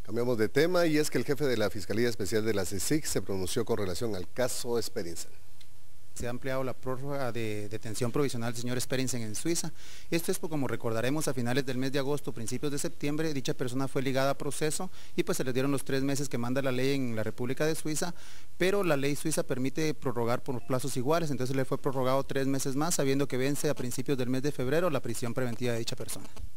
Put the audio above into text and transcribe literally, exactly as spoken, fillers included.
Cambiamos de tema y es que el jefe de la Fiscalía Especial de la C E C se pronunció con relación al caso Sperensen. Se ha ampliado la prórroga de detención provisional del señor Sperensen en Suiza. Esto es, como recordaremos, a finales del mes de agosto, principios de septiembre, dicha persona fue ligada a proceso y pues se le dieron los tres meses que manda la ley en la República de Suiza, pero la ley suiza permite prorrogar por plazos iguales, entonces le fue prorrogado tres meses más, sabiendo que vence a principios del mes de febrero la prisión preventiva de dicha persona.